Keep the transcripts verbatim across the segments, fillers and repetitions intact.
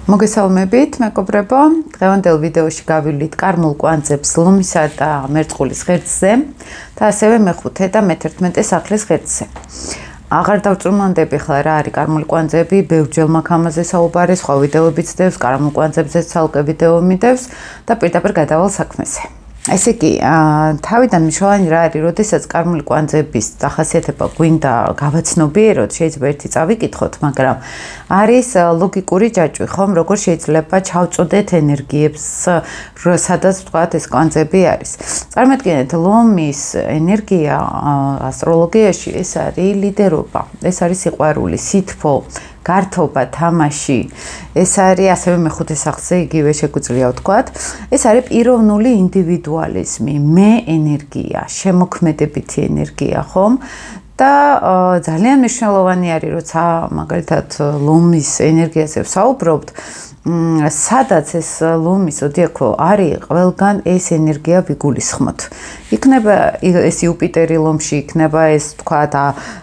მოგესალმებით, მეგობრებო. დღევანდელ ვიდეოში გავივლით კარმულ კვანძებს ლომისა და მერწყულის ღერძზე და ასევე მეხუთე და მეთერთმეტე სახლის ღერძზე. აღარ დავწურმანდები ხლა რა არის კარმული კვანძები, ბევრჯერ მაქვს ამაზე საუბარი, სხვა ვიდეოებიც დევს, კარმულ კვანძებზეც ცალკე ვიდეო მიდევს და პირდაპირ გადავალ საქმეზე. ესე იგი, თავიდან მნიშვნელოვანი რა არის, როდესაც კარმული კვანძების დახასიათება გვინდა გავაცნობიეროთ, შეიძლება ერთი წავიკითხოთ, მაგრამ არის ლოგიკური ჯაჭვი, ხომ, როგორ შეიძლება ჩავწოდეთ ენერგიებს, სადაც ვთქვათ ეს კვანძები არის. წარმოვიდგინეთ, ლომის ენერგია ასტროლოგიაში ეს არის ლიდერობა, ეს არის სიყვარული, სითბო, გართობა, თამაში, ეს არის ასევე მეხუთე სახლზე იგივე შეგვიძლია ვთქვათ. ეს არის პიროვნული ინდივიდუალიზმი, მე ენერგია, შემოქმედებითი ენერგია, ხომ? და ძალიან მნიშვნელოვანი არის, როცა მაგალითად ლომის ენერგიაზე ვსაუბრობთ, სადაც ეს ლომის ოდიაქო არის, ყველგან ეს ენერგია ვიგულისხმოთ. იქნება ეს იუპიტერი ლომში, იქნება ეს თქვათ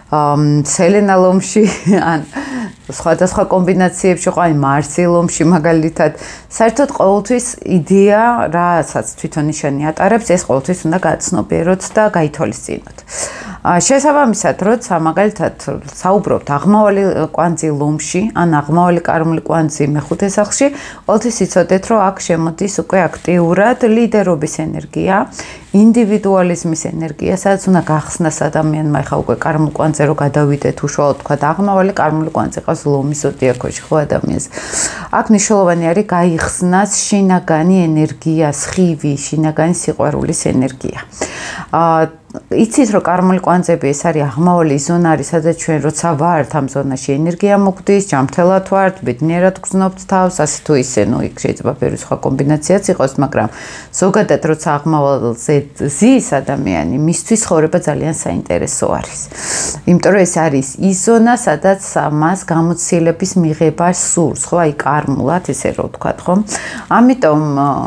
სელენა ლომში, ან სხვადასხვა კომბინაციებში, ან მარსი ლომში მაგალითად. საერთოდ ყოველთვის იდეა, რასაც თვითონ ნიშანი ატარებს, ეს ყოველთვის უნდა გაცნობიეროთ და გაითვალისწინოთ. შესაბამისად, როცა მაგალითად საუბრობთ აღმავალი კვანძი ლომში, ან აღმავალი კარმული კვანძი მეხუთე სახლში, ყოველთვის იცოდეთ, რომ აქ შემოდის უკვე აქტიურად ლიდერობის ენერგია, ინდივიდუალიზმის ენერგია, სადაც უნდა გახსნას ადამიანმა, ეხლა უკვე კარმულ კვანძზე რო გადავიდეთ, უშუალოდ თქვა აღმავალი კარმული კვანძი ყავს ლომის ზოდიაქოში ხო ადამიანს. აქ მნიშვნელოვანი არის გაიხსნას შინაგანი ენერგია, სხივი, შინაგანი სიყვარულის ენერგია. აა იცით რომ კარმული კვანძები ეს არის აღმავალი ზონა არის, სადაც ჩვენ როცა ვართ ამ ზონაში ენერგია მოგვდის, ჯანმრთელად ვართ, ბედნიერად გრძნობთ თავს, ასე თუ ისე, ну, იქ შეიძლება ბევრი სხვა კომბინაციაც იყოს, მაგრამ ზოგადად როცა აღმავალზე ზის ადამიანი, მისთვის ცხოვრება ძალიან საინტერესო არის. იმიტომ რომ ეს არის ის ზონა, სადაც მას გამოცდილების მიღება სურს, ხო, აი კარმულად, ისე რომ ვთქვათ, ხო? ამიტომ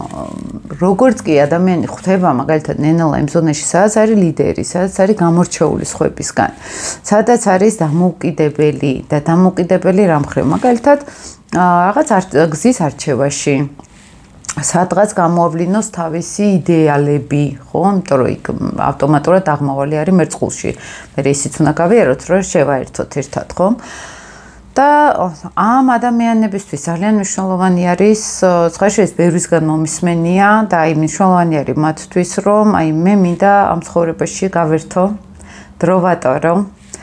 როგორც კი ადამიანი ხვდება მაგალითად ნენელა იმ ზონაში, სადაც არის ლიდერი, სადაც არის გამორჩეული სხვებისგან, სადაც არის დამოუკიდებელი და დამოუკიდებელი რა მხრივ, მაგალითად რაღაც გზის არჩევაში, სადღაც გამოავლინოს თავისი იდეალები, ხო? იმიტომ რომ იქ ავტომატურად აღმავალი არის მერწყულში. მე ისიც უნდა გავიაროთ, რომ შევაერთოთ ერთად, ხო? და ამ ადამიანებისთვის ძალიან მნიშვნელოვანი არის, სხვაშორის ბევრისგან მომისმენია და აი მნიშვნელოვანი არის მათთვის, რომ აი მე მინდა ამ ცხოვრებაში გავერთო, დრო ვატარო,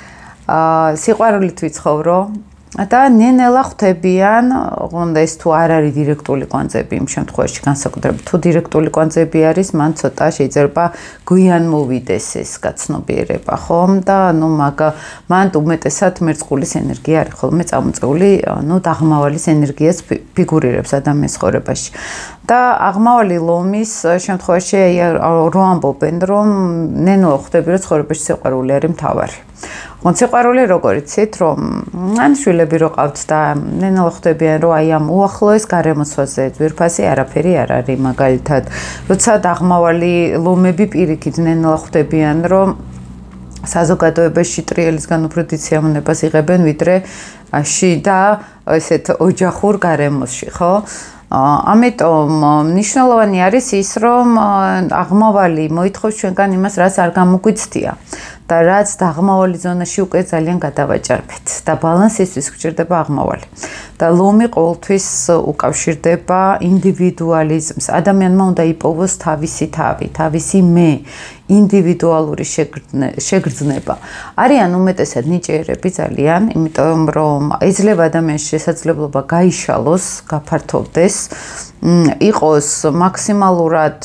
აა სიყვარულით ვიცხოვრო და ნენელა ხვდებიან, უნდა ეს თუ არ არის დირექტული კვანძები, იმ შემთხვევაში განსაკუთრებით თუ დირექტული კვანძები არის, მან ცოტა შეიძლება გვიან მოვიდეს ეს გაცნობიერება, ხომ? და ნუ მაგ მან უმეტესად მერწყულის ენერგია არის ხოლმე წამოწეული, ნუ დაღმავალის ენერგიას ფიგურირებს ადამიანის ცხოვრებაში. და აღმავალი ლომის შემთხვევაში რო ამბობენ, რომ ნენო ხვდები, რომ ცხოვრებაში სიყვარული არის მთავარი. ხომ სიყვარული როგორ იცით, რომ ან შვილები რო ყავთ და ნენო ხვდებიან, რომ აი ამ უახლოეს გარემოცვაზე ძვირფასი არაფერი არ არის, მაგალითად, როცა დაღმავალი ლომები პირიქით ნენო ხვდებიან, რომ საზოგადოებაში ტრიელისგან უფრო დიდ სიამოვნებას იღებენ, ვიდრე შიდა ესეთ ოჯახურ გარემოში, ხო? ამიტომ მნიშვნელოვანი არის ის, რომ აღმავალი მოითხოვს ჩვენგან იმას, რაც არ გამოგვიცდია და რაც დაღმავალი ზონაში უკვე ძალიან გადავაჭარბეთ და ბალანსისთვის გვჭირდება აღმავალი. და ლომი ყოველთვის უკავშირდება ინდივიდუალიზმს. ადამიანმა უნდა იპოვოს თავისი თავი, თავისი მე, ინდივიდუალური შეგრძნება. არიან უმეტესად ნიჭიერები ძალიან, იმიტომ რომ ეძლევა ადამიანის შესაძლებლობა გაიშალოს, გაფართოვდეს, იყოს მაქსიმალურად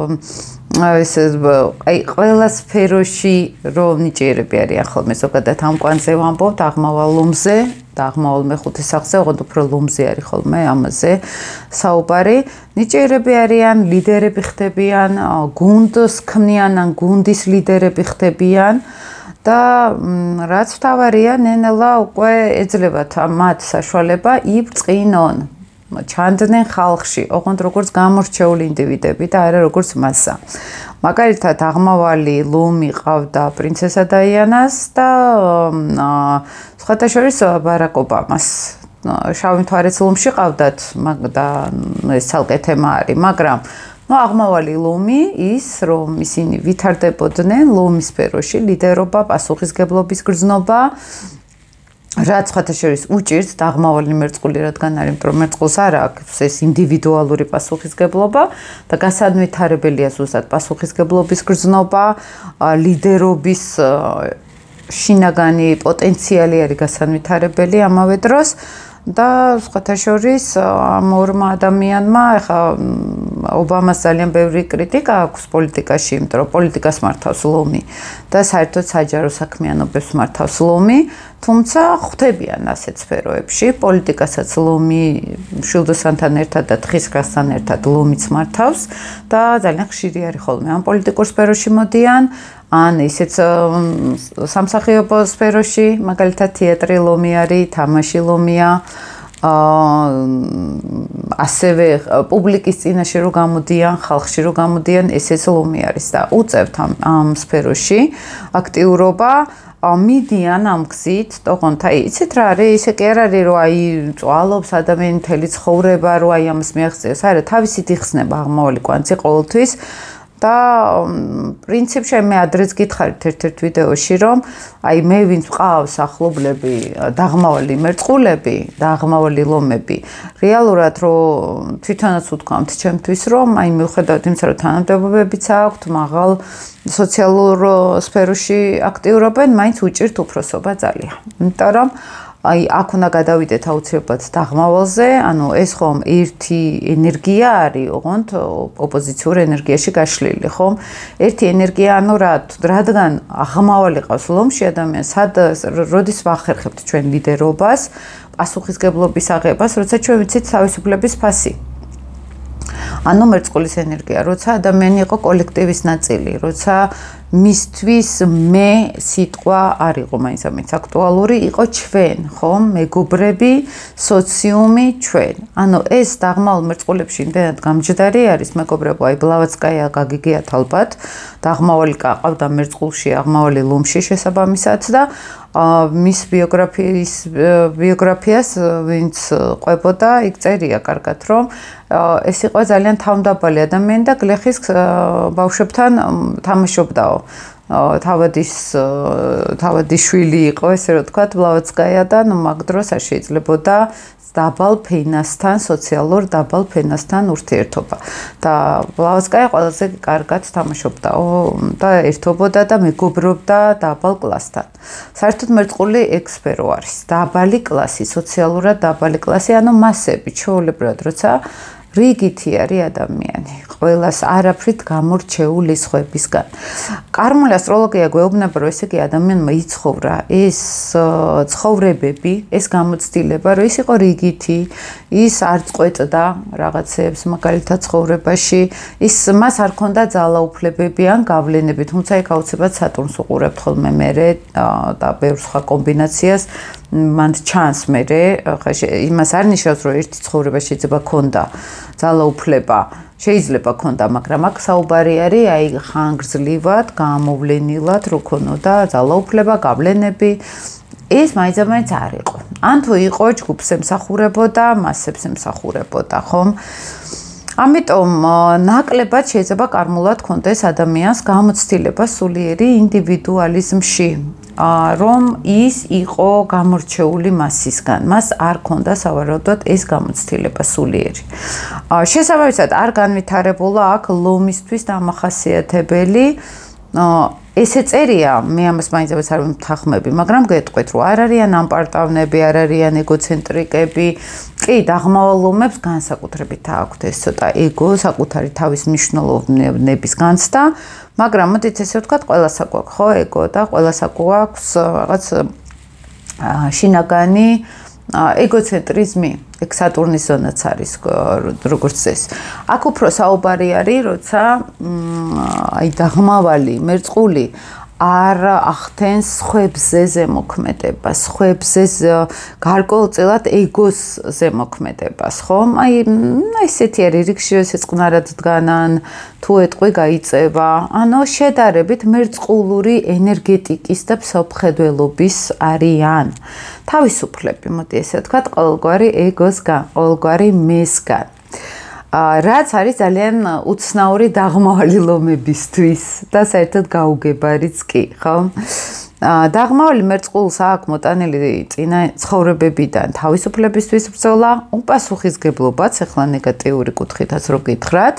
ეს აი ყველა სფეროში რომ ნიჭიერები არიან ხოლმე, ზოგადად ამ კვანძზე ვამბობთ, აღმავალ ლომზე და აღმავალ მეხუთე სახლზე, ოღონდ უფრო ლომზე არის ხოლმე ამაზე საუბარი. ნიჭიერები არიან, ლიდერები ხდებიან, გუნდს ქმნიან, ან გუნდის ლიდერები ხდებიან და რაც მთავარია, ნენელა უკვე ეძლებათ მათ საშუალება იბწყინონ. ჩანდნენ ხალხში, ოღონდ როგორც გამორჩეული ინდივიდები და არა როგორც მასა. მაგალითად, აღმავალი ლომი ყავდა პრინცესა დაიანას და სხვათა შორის ბარაკ ობამას. შავი მთვარეც ლომში ყავდათ და ეს ცალკე თემა არის, მაგრამ ნუ აღმავალი ლომი ის რომ ისინი ვითარდებოდნენ ლომის სფეროში, ლიდერობა, პასუხისგებლობის გრძნობა რაც სხვათა შორის უჭირს დაღმავალი მერწყული, რადგან არის, რომ მერწყულს არ აქვს ეს ინდივიდუალური პასუხისგებლობა და გასაანვითარებელია ზუსტად პასუხისგებლობის გრძნობა, ლიდერობის შინაგანი პოტენციალი არის გასაანვითარებელი ამავე დროს და სხვათა შორის ამ ორმა ადამიანმა ახლა ობამას ძალიან ბევრი კრიტიკა აქვს პოლიტიკაში, იმიტომ რომ პოლიტიკას მართავს ლომი და საერთოდ საჯარო საქმიანობებს მართავს ლომი, თუმცა ხვდებიან ასეთ სფეროებში, პოლიტიკასაც ლომი მშვილდოსანთან ერთად და თხისქრასთან ერთად ლომიც მართავს და ძალიან ხშირი არის ხოლმე ამ პოლიტიკურ სფეროში მოდიან, ან ისეც სამსახიობო სფეროში, მაგალითად თეატრი ლომი არის, თამაში ლომია, ასევე პუბლიკის წინაშე რო გამოდიან, ხალხში რო გამოდიან, ესეც ლომი არის და უწევთ ამ, ამ სფეროში აქტიურობა მიდიან ამ გზით, თქონთ, აი, იცით რა არის, ისე კი არ არის, რომ აი, წვალობს ადამიანი მთელი ცხოვრება, რომ აი ამას მიაღწიოს, არა, თავისით იხსნება აღმავალი კვანძი ყოველთვის და პრინციპში მე ადრეც გითხარით ერთ-ერთ ვიდეოში, რომ აი მე ვინც ვყავს ახლობლები, დაღმავალი მერწყულები, დაღმავალი ლომები, რეალურად რომ თვითონაც ვთქვამთ ჩემთვის, რომ აი მიუხედავად იმისა, რომ თანამდებობებიც აქვთ, მაღალ სოციალურ სფეროში აქტიურობენ, მაინც უჭირთ უფროსობა ძალიან. იმიტომ რომ აი აქ უნდა გადავიდეთ აუცილებლად დაღმავალზე, ანუ ეს ხომ ერთი ენერგია არის, ოღონდ ოპოზიციურ ენერგიაში გაშლილი, ხომ? ერთი ენერგია, ანუ რა, რადგან აღმავალი ყავს ლომში ადამიანს, სად როდის ვახერხებთ ჩვენ ლიდერობას, პასუხისგებლობის აღებას, როცა ჩვენ ვიცით თავისუფლების ფასი. ანუ მერწყულის ენერგია, როცა ადამიანი იყო კოლექტივის ნაწილი, როცა მისთვის მე სიტყვა არ იყო მაინც ამით აქტუალური, იყო ჩვენ, ხომ, მეგობრები, სოციუმი, ჩვენ. ანუ ეს დაღმავალ მერწყულებში იმდენად გამჯდარი არის მეგობრებო, აი ბლავატსკაია გაგიგიათ ალბათ, დაღმავალი ყავდა მერწყულში, აღმავალი ლომში შესაბამისად და მის ბიოგრაფიის ბიოგრაფიას ვინც ყვებოდა, იქ წერია კარგად, რომ ეს იყო ძალიან თავმდაბალი ადამიანი და გლეხის ბავშვებთან თამაშობდაო. თავადის თავადის შვილი იყო, ესე რომ ვთქვათ, ბლავატსკაია და ნუ მაგ დროს არ შეიძლებოდა დაბალ ფენასთან, სოციალურ დაბალ ფენასთან ურთიერთობა. და ბლავატსკაია ყველაზე კარგად თამაშობდაო და ერთობოდა და მეგობრობდა დაბალ კლასთან. საერთოდ მერწყული ექსპერო არის. დაბალი კლასი, სოციალურად დაბალი კლასი, ანუ მასები, ჩვეულებრივად, როცა რიგითი არის ადამიანი, ყველას არაფრით გამორჩეული სხვებისგან. კარმული ასტროლოგია გვეუბნება, რომ ესე იგი ადამიანმა იცხოვრა ეს ცხოვრებები, ეს გამოცდილება, რომ ის იყო რიგითი, ის არ წყვეტდა რაღაცებს მაგალითად ცხოვრებაში, ის მას არ ქონდა ძალაუფლებები ან გავლენები, თუმცა იქ აუცილებლად სატურნს უყურებთ ხოლმე მერე და ბევრ სხვა კომბინაციას. მან ჩანს მერე, ხა იმას არ ნიშნავს, რომ ერთი ცხოვრება შეიძლება ქონდა ძალაუფლება, შეიძლება ქონდა, მაგრამ აქ საუბარი არის აი ხანგრძლივად, გამოვლენილად, რო ქონოდა ძალაუფლება, გავლენები, ეს მაინც-მაინც არ იყო. ან თუ იყო, ჯგუფს ემსახურებოდა, მასებს ემსახურებოდა, ხომ? ამიტომ ნაკლებად შეიძლება კარმულად ქონდეს ადამიანს გამოცდილება სულიერი ინდივიდუალიზმში. რომ ის იყო გამორჩეული მასისგან, მას არ ქონდა სავარაუდოდ ეს გამოცდილება სულიერი. შესაბამისად, არ განვითარებულა აქ ლომისთვის დამახასიათებელი ესე წერია, მე ამას მაინც არ ვიმთახმები, მაგრამ გეტყვით, რომ არ არიან ამპარტავნები, არ არიან ეგოცენტრიკები, კი, დაღმავალ ლომებს განსაკუთრებით აქვთ ეს ცოტა ეგო, საკუთარი თავის მნიშვნელოვნების განცდა, მაგრამ მოდით ესე ვთქვათ, ყველას აქვს, ხო, ეგო და ყველას აქვს რაღაც შინაგანი ეგოცენტრიზმი, ეგ სატურნის ზონაც არის, როგორც წესი. აქ უფრო საუბარი არის, როცა აი დაღმავალი, მერწყული არ ახდენს სხვებზე ზემოქმედებას, სხვებზე გარკვეულწილად ეგოს ზემოქმედებას, ხომ? აი, ესეთი არის რიგში ესე წყნარად დგანან, თუ ეტყვი გაიწევა, ანუ შედარებით მერწყულური ენერგეტიკის და ფსოფხედველობის არიან. თავისუფლები, მოდი ესე ვთქვათ, ყოველგვარი ეგოსგან, ყოველგვარი მესგან. რაც არის ძალიან უცნაური დაღმავალი ლომებისთვის და საერთოდ გაუგებარიც კი, ხო? დაღმავალი მერწყულს აქვს მოტანილი წინა ცხოვრებებიდან თავისუფლებისთვის ბრძოლა, უპასუხისგებლობაც, ახლა ნეგატიური კუთხითაც რო გითხრათ,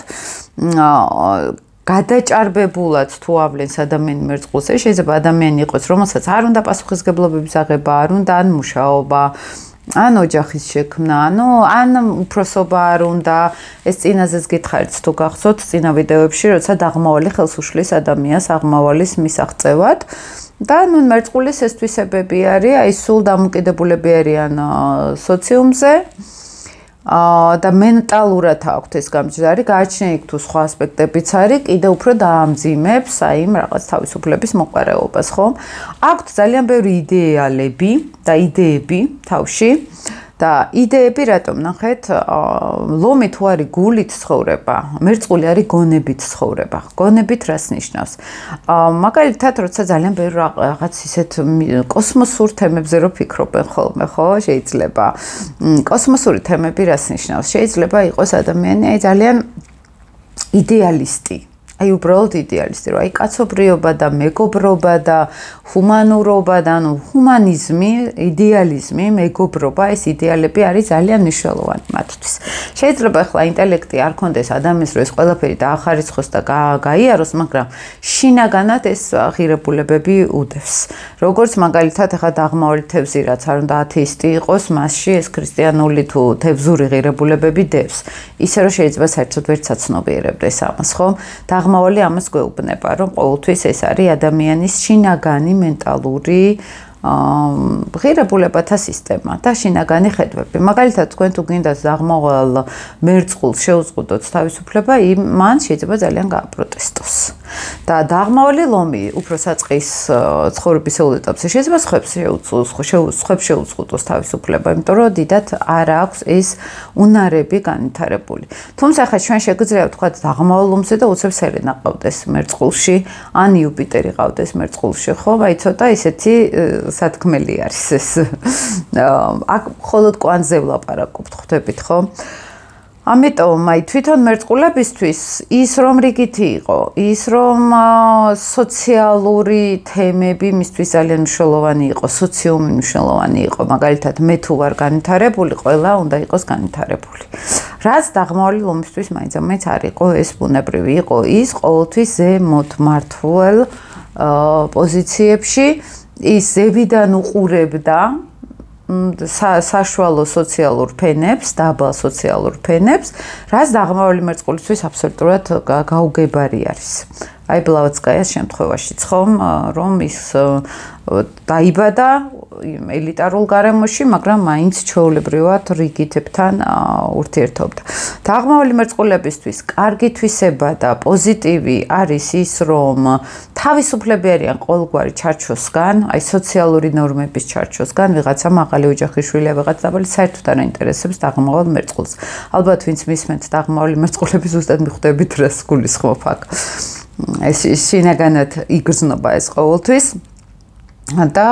გადაჭარბებულად თუ ავლენს ადამიანი მერწყულს, შეიძლება ადამიანი იყოს, რომელსაც არ უნდა პასუხისგებლობების აღება, არ უნდა ან მუშაობა, ან ოჯახის შექმნა, ანუ ან უფროსობა არ უნდა, ეს წინაზეც გითხარით თუ გახსოვთ წინა ვიდეოებში, როცა დაღმავალი ხელს უშლის ადამიანს აღმავალის მისაღწევად და ნუ მერწყულის ეს თვისებები არის, აი სულ დამოკიდებულები არიან სოციუმზე და მენტალურად აქვთ ეს გამჯდარი, გააჩნია იქ თუ სხვა ასპექტებიც არის, კიდე უფრო დაამძიმებს აი იმ რაღაც თავისუფლების მოყარეობას, ხო? აქვთ ძალიან ბევრი იდეალები და იდეები თავში და იდეები რატომ ნახეთ, ლომი თუ არის გულით ცხოვრება, მერწყული არის გონებით ცხოვრება. გონებით რას ნიშნავს? მაგალითად, როცა ძალიან ბევრი რაღაც ისეთ კოსმოსურ თემებზე რო ფიქრობენ ხოლმე, ხო, შეიძლება. კოსმოსური თემები რას ნიშნავს? შეიძლება იყოს ადამიანი აი ძალიან იდეალისტი. აი უბრალოდ იდეალისტი, რომ აი კაცობრიობა და მეგობრობა და ჰუმანურობა და ანუ ჰუმანიზმი, იდეალიზმი, მეგობრობა, ეს იდეალები არის ძალიან მნიშვნელოვანი მათთვის. შეიძლება ახლა ინტელექტი არ კონდეს ადამიანს, რომ ეს ყველაფერი დაახარიცხოს და გაიაროს, მაგრამ შინაგანად ეს ღირებულებები უდევს. როგორც მაგალითად ახლა დაღმავალი თევზი, რაც არ უნდა ათეისტი იყოს, მასში ეს ქრისტიანული თუ თევზური ღირებულებები დევს. ისე რომ შეიძლება საერთოდ ვერც აცნობიერებდეს ამას, ხო? დაღმავალი ამას გვეუბნება, რომ ყოველთვის ეს არის ადამიანის შინაგანი მენტალური ღირებულებათა სისტემა და შინაგანი ხედვები. მაგალითად, თქვენ თუ გინდათ დაღმავალ მერწყულს შეუზღუდოთ თავისუფლება, მან შეიძლება ძალიან გააპროტესტოს. და დაღმავალი ლომი უფრო საწყის ცხოვრებისეულ ეტაპზე შეიძლება სხვებს სხვებს შეუზღუდოს თავისუფლება, იმიტომ რომ დიდად არ აქვს ეს უნარები განვითარებული. თუმცა ხა ჩვენ შეგვიძლია ვთქვათ დაღმავალ ლომზე და უცებ სერენა ყავდეს მერწყულში, ან იუპიტერი ყავდეს მერწყულში, ხო? აი ცოტა ისეთი სათქმელი არის ეს. აქ მხოლოდ კვანტზე ვლაპარაკობთ, ხვდებით, ხო? ამიტომ აი თვითონ მერწყულებისთვის ის რომ რიგითი იყო, ის რომ სოციალური თემები მისთვის ძალიან მნიშვნელოვანი იყო, სოციუმი მნიშვნელოვანი იყო, მაგალითად მე თუ ვარ განვითარებული, ყველა უნდა იყოს განვითარებული. რაც დაღმავალი ლომისთვის მაინც-მაინც არ იყო ეს ბუნებრივი, იყო ის ყოველთვის ზემოთ მართულ პოზიციებში, ის ზევიდან უყურებდა საშუალო სოციალურ ფენებს, დაბალ სოციალურ ფენებს, რაც დაღმავალი მერწყულისთვის აბსოლუტურად გაუგებარი არის. აი ბლავატსკაიას შემთხვევაშიც ხომ, რომ ის დაიბადა ელიტარულ გარემოში, მაგრამ მაინც ჩვეულებრივად რიგითებთან ურთიერთობდა. დაღმავალი მერწყულებისთვის კარგი თვისება და პოზიტივი არის ის, რომ თავისუფლები არიან ყოველგვარი ჩარჩოსგან, აი სოციალური ნორმების ჩარჩოსგან, ვიღაცა მაღალი ოჯახის შვილია, ვიღაცა დაბალი, საერთოდ არ აინტერესებს დაღმავალ მერწყულს. ალბათ ვინც მისმენთ დაღმავალი მერწყულების ზუსტად მიხვდებით რას გულისხმობ აქ. ეს შინაგანად იგრძნობა ეს ყოველთვის და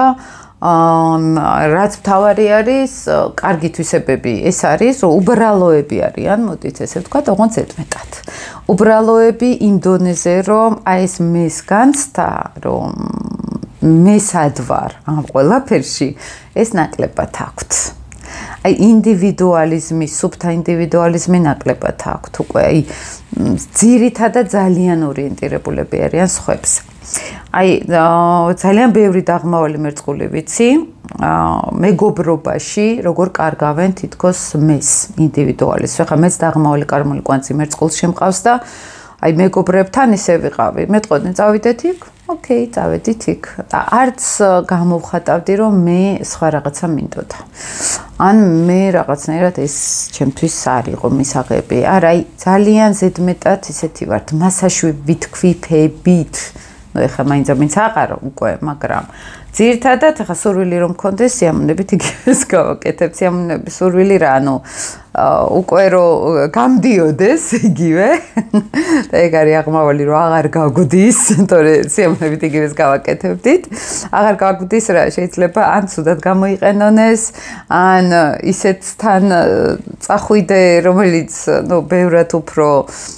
რაც მთავარი არის, კარგი თვისებები ეს არის, რომ უბრალოები არიან, მოდით ესე ვთქვათ, ოღონდ ზედმეტად. უბრალოები იმ დონეზე, რომ აი ეს მეს განცდა, რომ მესად ვარ ამ ყველაფერში, ეს ნაკლებად აქვთ. აი ინდივიდუალიზმი, სუბთა ინდივიდუალიზმი ნაკლებად აქვთ უკვე, აი ძირითადად ძალიან ორიენტირებულები არიან სხვებზე. აი ძალიან ბევრი დაღმავალი მერწყული ვიცი, მეგობრობაში, როგორ კარგავენ თითქოს მეს ინდივიდუალიზმს. ახლა მეც დაღმავალი კარმული კვანძი მერწყულს შემყავს და აი მეგობრებთან ისე ვიყავი. მეტყოდნენ წავიდეთ იქ, ოკეი, წავედით იქ. და არც გამოვხატავდი, რომ მე სხვა რაღაცა მინდოდა. ან მე რაღაცნაირად ეს ჩემთვის არ იყო მისაღები. არა, აი ძალიან ზედმეტად ისეთი ვართ, მასაშვი ვითქვიფებით. ნუ ეხლა მაინც მაინც აყარო უკვე, მაგრამ ძირითადად ეხლა სურვილი რომ მქონდეს სიამოვნებით იგივეს გავაკეთებ, სიამოვნების სურვილი რა, ანუ უკვე რომ გამდიოდეს იგივე და ეგ არის აღმავალი რომ აღარ გაგვდის, თორე სიამოვნებით იგივეს გავაკეთებდით. აღარ გაგვდის რა, შეიძლება ან ცუდად გამოიყენონეს, ან ისეთთან წახვიდე, რომელიც ნუ ბევრად უფრო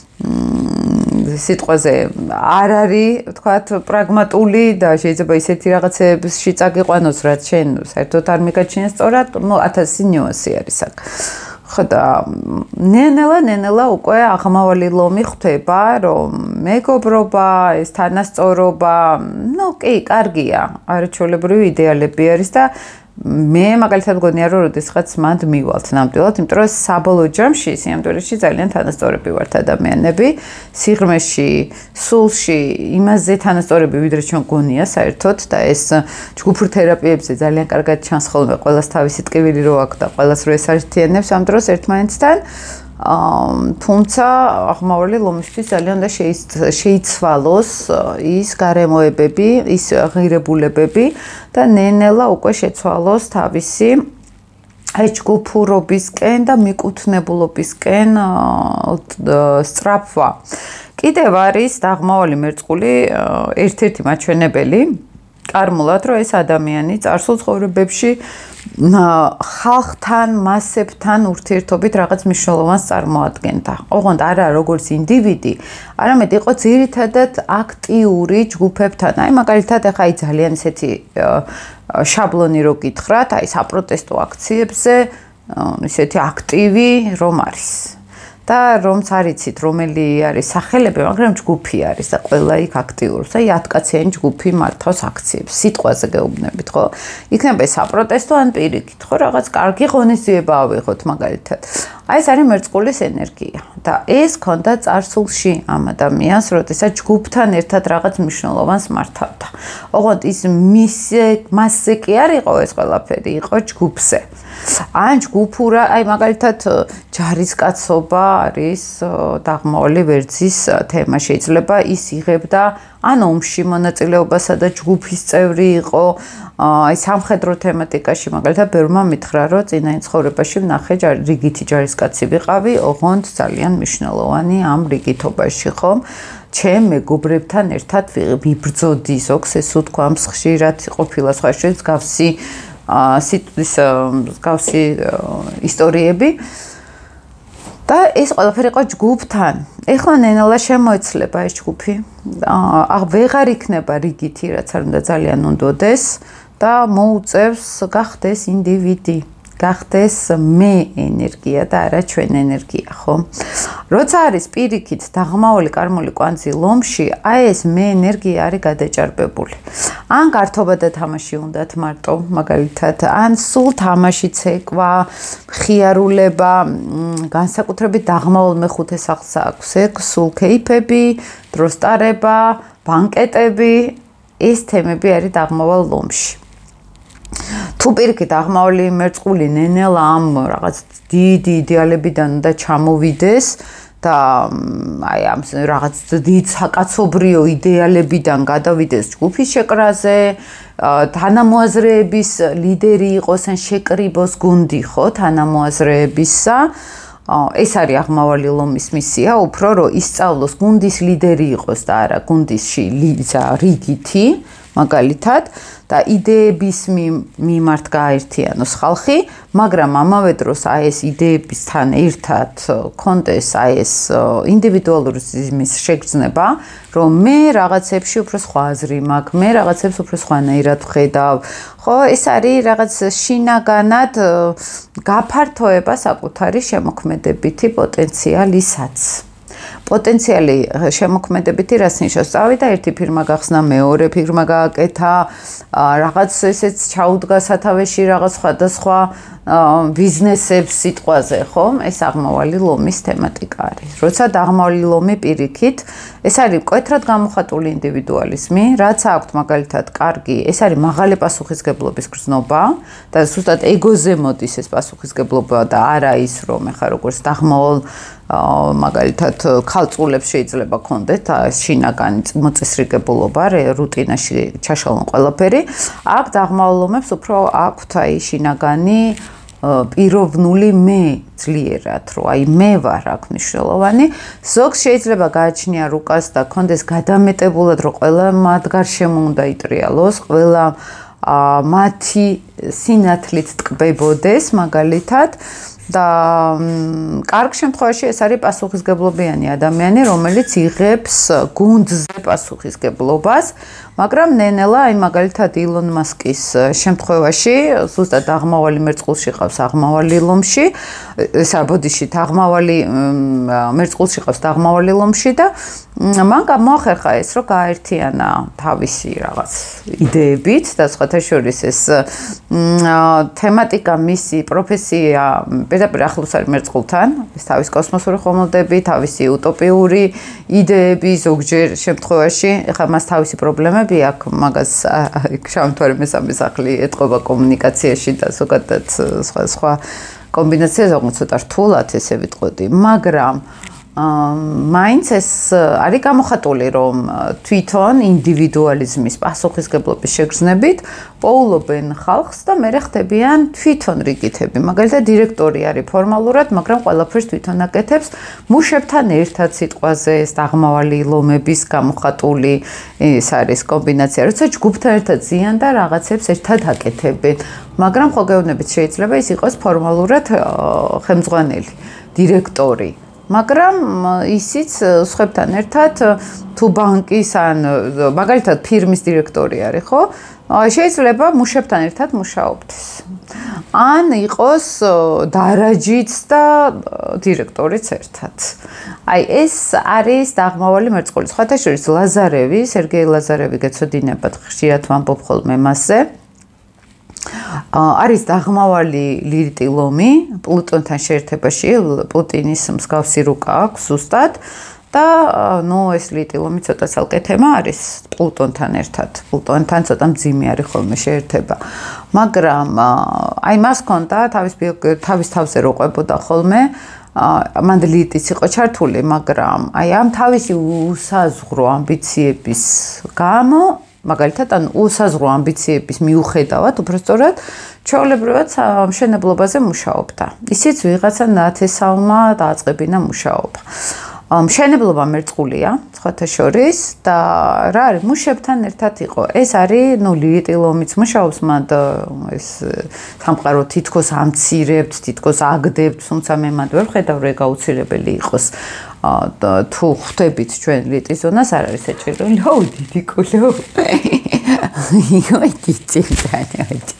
სიტყვაზე არ არის, თქვათ, პრაგმატული და შეიძლება ისეთი რაღაცებში წაგიყვანოს, რაც შენ საერთოდ არ მიგაჩნია სწორად, ნუ ათასი ნიუანსი არის აქ. ხო და ნენელა ნენელა უკვე აღმავალი ლომი ხვდება, რომ მეგობრობა, ეს თანასწორობა, ნუ კი, კარგია, არაჩვეულებრივი იდეალები არის და მე მაგალითად მგონია რომ როდესაც მანდ მივალთ ნამდვილად, იმიტომ რომ საბოლოო ჯამში სიამტვირეში ძალიან თანასწორები ვართ ადამიანები, სიღრმეში, სულში, იმაზე თანასწორები ვიდრე ჩვენ გონია საერთოდ და ეს ჯგუფურ თერაპიებზე ძალიან კარგად ჩანს ხოლმე ყველას თავისი ტკივილი რო აქვს და ყველას რო ესაერთიანებს ამ დროს ერთმანეთთან. თუმცა აღმავალი ლომისთვის ძალიან უნდა შეიცვალოს ის გარემოებები, ის ღირებულებები და ნენელა უკვე შეცვალოს თავისი აი ჯგუფურობისკენ და მიკუთვნებულობისკენ სწრაფვა. კიდევ არის აღმავალი მერწყული ერთ-ერთი მაჩვენებელი კარმულად, რომ ეს ადამიანი წარსულ ცხოვრებებში ხალხთან, მასებთან ურთიერთობით რაღაც მნიშვნელოვანს წარმოადგენდა. ოღონდ არა როგორც ინდივიდი, არამედ იყო ძირითადად აქტიური ჯგუფებთან. აი მაგალითად ახლა აი ძალიან ისეთი შაბლონი რო გითხრათ, აი საპროტესტო აქციებზე ისეთი აქტივი რომ არის. და რომც არიცით, რომელი არის სახელები, მაგრამ ჯგუფი არის და ყველა იქ აქტიურობს. აი ათკაციანი ჯგუფი მართავს აქციებს. სიტყვაზე გეუბნებით, ხო? იქნება საპროტესტო ან პირიქით, ხო, რაღაც კარგი ღონისძიება ავიღოთ მაგალითად. აი ეს არის მერწყულის ენერგია და ეს ქონდა წარსულში ამ ადამიანს, როდესაც ჯგუფთან ერთად რაღაც მნიშვნელოვანს მართავდა. ოღონდ ის მისი მასზე კი არ იყო ეს ყველაფერი, იყო ჯგუფზე. ან ჯგუფურა, აი მაგალითად ჯარისკაცობა არის დაღმავალი ვერძის თემა. შეიძლება ის იღებდა ან ომში მონაწილეობასა და ჯგუფის წევრი იყო, აი სამხედრო თემატიკაში მაგალითად ბევრმა მითხრა, რომ წინა ცხოვრებაში ვნახე რიგითი ჯარისკაცი ვიყავი, ოღონდ ძალიან მნიშვნელოვანი ამ რიგითობაში, ხო? ჩემ მეგობრებთან ერთად ვიბრძოდი, ზოგს ეს უთქვამს ხშირად ყოფილა სხვა შორის გავსი სიტყვის გავსი ისტორიები და ეს ყველაფერი იყო ჯგუფთან. ეხლა ნენელა შემოეცლება ეს ჯგუფი. აღ ვეღარ იქნება რიგითი, რაც არ უნდა ძალიან უნდოდეს და მოუწევს გახდეს ინდივიდი. გახდეს მე ენერგია და არა ჩვენ ენერგია, ხო? როცა არის პირიქით დაღმავალი კარმული კვანძი ლომში, აი ეს მე ენერგია არის გადაჭარბებული. ან გართობა და თამაში უნდათ მარტო, მაგალითად, ან სულ თამაში ცეკვა, ხიარულება, განსაკუთრებით დაღმავალ მეხუთე სახლს აქვს, ეგ სულ კეიფები, დროსტარება, ბანკეტები, ეს თემები არის დაღმავალ ლომში. თუ პირიქით აღმავალი მერწყული ნენელა ამ რაღაც დიდი იდეალებიდან და ჩამოვიდეს და აი ამ რაღაც დიდ საკაცობრიო იდეალებიდან გადავიდეს ჯგუფის შეკრაზე, თანამოაზრეების ლიდერი იყოს ან შეკრიბოს გუნდი, ხო, თანამოაზრეებისა. ეს არის აღმავალი ლომის მისია, უფრო რომ ისწავლოს გუნდის ლიდერი იყოს და არა გუნდისში რიგითი, მაგალითად და იდეების მიმართ გააერთიანოს ხალხი, მაგრამ ამავე დროს აი ეს იდეებისთან ერთად კონდეს აი ეს ინდივიდუალური ზიმის შეგრძნება, რომ მე რაღაცებში უფრო სხვა აზრი მაქვს, მე რაღაცებს უფრო სხვანაირად ვხედავ. ხო, ეს არის რაღაც შინაგანად გაფართოება საკუთარი შემოქმედებითი პოტენციალისაც. პოტენციალი შემოქმედებითი რას ნიშნავს? წავიდა ერთი ფირმა გახსნა, მეორე ფირმა გააკეთა, რაღაც ესეც ჩაუდგა სათავეში რაღაც სხვადასხვა ბიზნესებს სიტყვაზე, ხომ? ეს აღმავალი ლომის თემატიკა არის. როცა აღმავალი ლომი პირიქით, ეს არის მკვეთრად გამოხატული ინდივიდუალიზმი, რაც აქვთ მაგალითად კარგი, ეს არის მაღალი პასუხისგებლობის გრძნობა და ზუსტად ეგოზე მოდის ეს პასუხისგებლობა და არა ის, რომ ეხა როგორც აღმავალ მაგალითად ქალწულებს შეიძლება კონდეთ შინაგანი მოწესრიგებულობა, რუტინაში ჩაშალონ ყველაფერი. აქ აღმავლობებს უფრო აქვთ აი შინაგანი პიროვნული მე ძლიერად, რომ აი მე ვარ აქ მნიშვნელოვანი. ზოგს შეიძლება გააჩნია რუკას და კონდეს გადამეტებულად, რომ ყველა მათ გარშემო უნდა იტრიალოს, ყველა მათი სინათლით ტკბებოდეს მაგალითად და კარგ შემთხვევაში ეს არის პასუხისგებლობიანი ადამიანი, რომელიც იღებს გუნდზე პასუხისგებლობას, მაგრამ ნენელა აი მაგალითად ილონ მასკის შემთხვევაში, ზუსტად აღმავალი მერწყულში ყავს აღმავალი ლომში, ესა ბოდიშით აღმავალი მერწყულში ყავს აღმავალი ლომში და მან გამოახერხა ეს, რომ გააერთიანა თავისი რაღაც იდეებით და სხვათა შორის ეს თემატიკა მისი პროფესია პირდაპირ ახლოს არის მერწყულთან, ეს თავის კოსმოსური ხომალდები, თავისი უტოპიური იდეები ზოგჯერ შემთხვევაში, ეხლა მას თავისი პრობლემები აქვს, მაგას შავთვარე მესამე სახლი ეთყობა კომუნიკაციაში და ზოგადად სხვა სხვა კომბინაციაზე ცოტა რთულად ესე ვიტყოდი, მაგრამ მაინც ეს არის გამოხატული, რომ თვითონ ინდივიდუალიზმის პასუხისგებლობის შეგრძნებით პოულობენ ხალხს და მერე ხდებიან თვითონ რიგითები. მაგალითად, დირექტორი არის ფორმალურად, მაგრამ ყველაფერს თვითონ აკეთებს მუშებთან ერთად სიტყვაზე ეს აღმავალი ლომების გამოხატული ეს არის კომბინაცია, როცა ჯგუფთან ერთად ზიან და რაღაცებს ერთად აკეთებენ. მაგრამ ხო გეუბნებით, შეიძლება ის იყოს ფორმალურად ხელმძღვანელი, დირექტორი. მაგრამ ისიც სხვებთან ერთად თუ ბანკის ან მაგალითად ფირმის დირექტორი არის, ხო? შეიძლება მუშებთან ერთად მუშაობდეს. ან იყოს დარაჯიც და დირექტორიც ერთად. აი ეს არის დაღმავალი მერწყული. სხვათა შორის ლაზარევი, სერგეი ლაზარევი გეცოდინებათ, ხშირად ვამბობ ხოლმე მასზე. არის დაღმავალი ლირიტი ლომი პლუტონთან შეერთებაში, პლუტინის მსგავსი რუკა აქვს ზუსტად და ნუ ეს ლირიტი ლომი ცოტა ცალკე თემა არის პლუტონთან ერთად. პლუტონთან ცოტა მძიმე არის ხოლმე შეერთება. მაგრამ აი მას ჰქონდა თავის თავის თავზე რო ყვებოდა ხოლმე მან ლირიტიც იყო ჩართული, მაგრამ აი ამ თავისი უსაზღვრო ამბიციების გამო მაგალითად ან უსაზღვრო ამბიციების მიუხედავად, უბრალოდ ჩვეულებრივად მშენებლობაზე მუშაობდა. ისიც ვიღაცა ნათესავმა დააწყებინა მუშაობა. მშენებლობა მერწყულია, სხვათა შორის და რა არის მუშებთან ერთად იყო. ეს არის, ნუ ლირიტი ლომიც მუშაობს, მან ეს სამყარო თითქოს ამცირებთ, თითქოს აგდებთ, თუმცა მე მანდ ვერ ვხედავ, რომ გაუცილებელი იყოს. თუ ხვდებით ჩვენ ლიტის ზონას არ არის საჭირო. ლო, დიდი კულო. იოი, დიდი დანიოდი.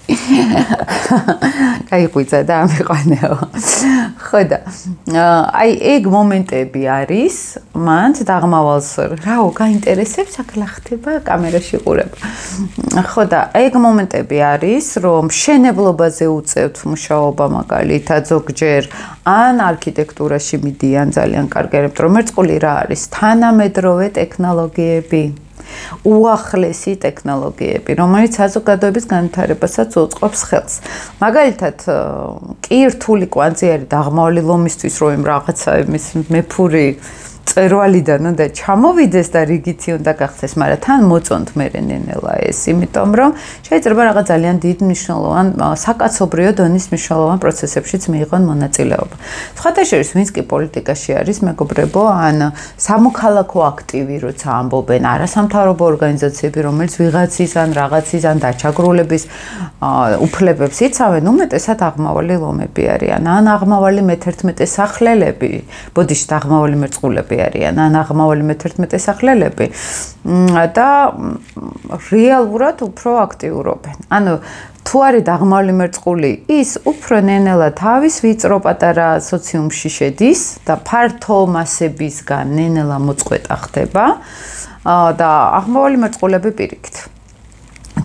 გაიყვიცა და ამიყვანეო. ხო და აი ეგ მომენტები არის, მან დაღმავალს რაო გაინტერესებს, აქლა ხდება კამერაში ყურება. ხო და ეგ მომენტები არის, რომ მშენებლობაზე უწევთ მუშაობა მაგალითად ზოგჯერ ან არქიტექტურაში მიდიან ძალიან კარგად, რომ მერწყული რა არის? თანამედროვე ტექნოლოგიები. უახლესი ტექნოლოგიები, რომელიც საზოგადოების განვითარებასაც უწყობს ხელს. მაგალითად, კი რთული კვანძი არის დაღმავალი ლომისთვის, რომ იმ რაღაცა იმის მეფური წერვალიდან უნდა ჩამოვიდეს და რიგითი უნდა გახდეს, მაგრამ თან მოწონთ მერე ნენელა ეს, იმიტომ რომ შეიძლება რაღაც ძალიან დიდ მნიშვნელოვან საკაცობრიო დონის მნიშვნელოვან პროცესებშიც მიიღონ მონაწილეობა. სხვათა შორის, ვინც კი პოლიტიკაში არის, მეგობრებო, ან სამოქალაქო აქტივი, როცა ამბობენ, არასამთავრობო ორგანიზაციები, რომელიც ვიღაცის ან რაღაცის ან დაჩაგრულების უფლებებს იცავენ, უმეტესად აღმავალი ლომები არიან, ან აღმავალი მეთერთმეტე სახლელები, ბოდიში აღმავალი მერწყულები არიან, ან აღმავალი მეთერთმეტე სახლელები და რეალურად უფრო აქტიურობენ. ანუ თუ არის დაღმავალი მერწყული, ის უფრო ნენელა თავის ვიწრო პატარა სოციუმში შედის და ფართო მასებისგან ნენელა მოწყვეტა ხდება და აღმავალი მერწყულები პირიქით.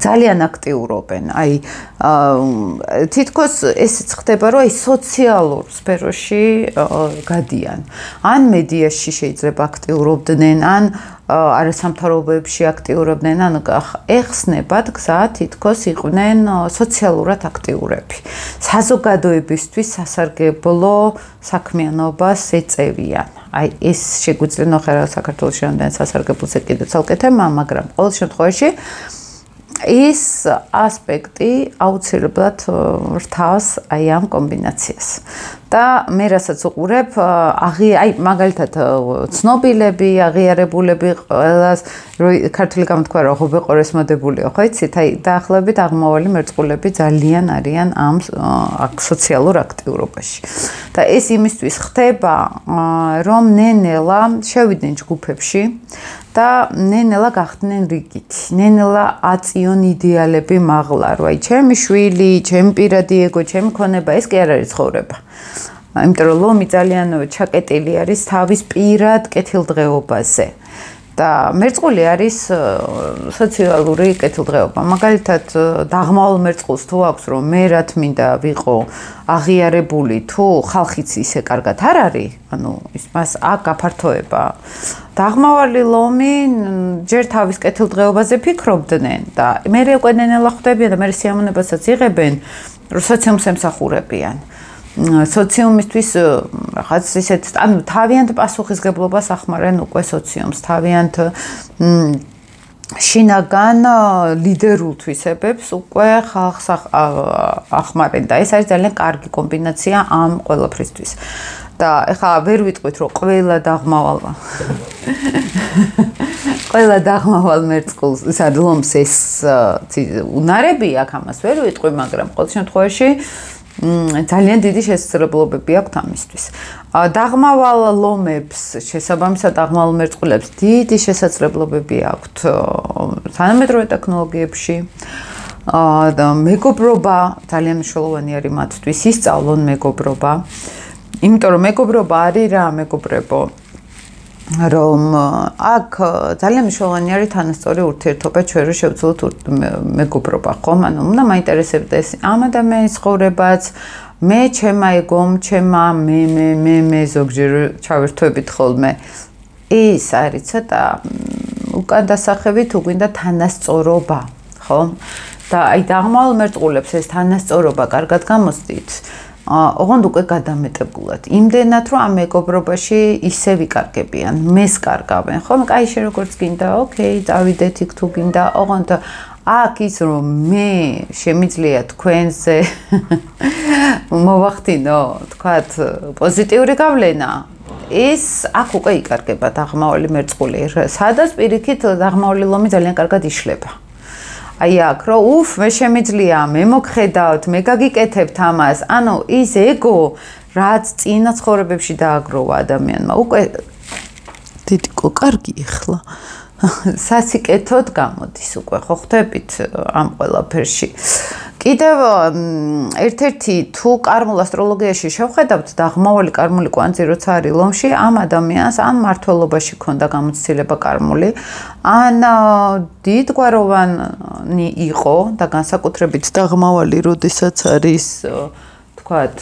ძალიან აქტიურობენ. აი თითქოს ესეც ხდება, რომ აი სოციალურ სფეროში გადიან. ან მედიაში შეიძლება აქტიურობდნენ, ან არასამთავრობოებში აქტიურობდნენ, ან ეხსნებათ გზა თითქოს იყვნენ სოციალურად აქტიურები. საზოგადოებისთვის სასარგებლო საქმიანობას ეწევიან. აი ეს შეგვიძლია ნახე საქართველოს რამდენ სასარგებლოს ეკიდე ცალკე თემა, მაგრამ ყოველ შემთხვევაში ეს ასპექტი აუცილებლად რთავს აი ამ კომბინაციას. და მე რასაც უყურებ, აღი აი მაგალითად ცნობილები, აღიარებულები ყველას ქართული გამოთქვა რა ღობეყორეს მოდებულიო, ხო იცით? აი დაახლოებით აღმავალი მერწყულები ძალიან არიან ამ სოციალურ აქტიურობაში. და ეს იმისთვის ხდება, რომ ნენელა შევიდნენ ჯგუფებში და ნენელა გახდნენ რიგითი. ნენელა აწიონ იდეალები მაღლა, რომ აი ჩემი შვილი, ჩემი პირადი ეგო, ჩემი ქონება, ეს კი არ არის ცხოვრება. იმიტომ რომ ლომი ძალიან ჩაკეტილი არის თავის პირად კეთილდღეობაზე. და მერწყული არის სოციალური კეთილდღეობა. მაგალითად, დაღმავალ მერწყულს თუ აქვს, რომ მე რა თმინდა ვიყო აღიარებული, თუ ხალხიც ისე კარგად არ არის, ანუ ის მას აქ გაფართოება. დაღმავალი ლომი ჯერ თავის კეთილდღეობაზე ფიქრობდნენ და მე უკვე ნენელა ხვდებიან და მე სიამოვნებასაც იღებენ, რომ სოციუმს ემსახურებიან. სოციუმისთვის რაღაც ისეთ, ანუ თავიანთ პასუხისგებლობას ახმარენ უკვე სოციუმს, თავიანთ შინაგან ლიდერულ თვისებებს უკვე ხალხს ახმარენ და ეს არის ძალიან კარგი კომბინაცია ამ ყველაფრისთვის. და ეხლა ვერ ვიტყვით, რომ ყველა დაღმავალ ყველა დაღმავალ მერწყულს, ლომს ეს უნარები აქვს, ამას ვერ ვიტყვი, მაგრამ ყოველ შემთხვევაში ძალიან დიდი შესაძლებლობები აქვს ამისთვის. დაღმავალ ლომებს, შესაბამისად დაღმავალ მერწყულებს დიდი შესაძლებლობები აქვთ თანამედროვე ტექნოლოგიებში. და მეგობრობა ძალიან მნიშვნელოვანი არის მათთვის, ისწავლონ მეგობრობა. იმიტომ რომ მეგობრობა არის რა მეგობრებო, რომ აქ ძალიან მნიშვნელოვანი არის თანასწორი ურთიერთობა, ჩვენ რო შევძლოთ მეგობრობა, ხომ? ანუ უნდა მაინტერესებდეს ამ ადამიანის ცხოვრებაც, მე ჩემა ეგომ, ჩემა მე მე მე მე ზოგჯერ ჩავერთვებით ხოლმე. ეს არის ცოტა უკან დასახები თუ გვინდა თანასწორობა, ხომ? და აი დაღმავალ მერწყულებს ეს თანასწორობა კარგად გამოსდით. ოღონდ უკვე გადამეტებულად. იმდენად რომ ამ მეგობრობაში ისე ვიკარგებიან, მეს კარგავენ, ხო? კაი შე როგორც გინდა, ოკეი, წავიდეთ იქ თუ გინდა, ოღონდ აქ ის რომ მე შემიძლია თქვენზე მოვახდინო, თქვათ, პოზიტიური გავლენა. ეს აქ უკვე იკარგება დაღმავალი მერწყული. სადაც პირიქით დაღმავალი ლომი ძალიან კარგად იშლება. აი აქ რო უფ მე შემიძლია მე მოგხედავთ მე გაგიკეთებთ ამას ანუ ის ეგო რაც წინა ცხოვრებებში დააგროვა ადამიანმა უკვე დიდიკო კარგი ახლა სასიკეთოდ გამოდის უკვე ხო ხვდებით ამ ყველაფერში კიდევ ერთ-ერთი თუ კარმულ ასტროლოგიაში შევხედავთ დაღმავალი კარმული კვანძი როცა არის ლომში ამ ადამიანს ან მართლობაში ქონდა გამოცდილება კარმული ან დიდგვაროვანი იყო და განსაკუთრებით დაღმავალი როდესაც არის თქვათ